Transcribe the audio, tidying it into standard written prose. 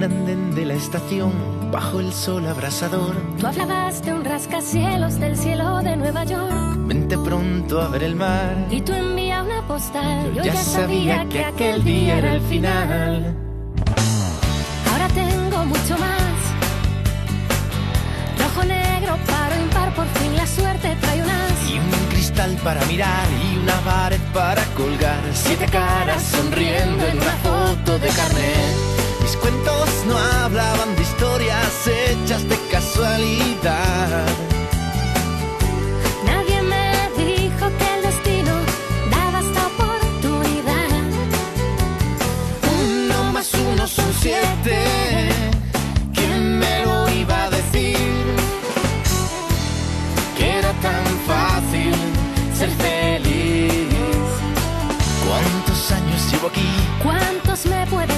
andén de la estación, bajo el sol abrasador. Tú hablabas de un rascacielos del cielo de Nueva York. Vente pronto a ver el mar. Y tú envías una postal. Yo ya sabía que aquel día era el final. Ahora tengo mucho más. Rojo, negro, paro, impar, por fin la suerte trae un as. Y un cristal para mirar y una pared para colgar. 7 caras sonriendo en una foto de carnet. Mis cuentos no hablaban de historias hechas de casualidad. Nadie me dijo que el destino daba esta oportunidad. 1 más 1 son 7. ¿Quién me lo iba a decir? Que era tan fácil ser feliz. ¿Cuántos años llevo aquí? ¿Cuántos me puede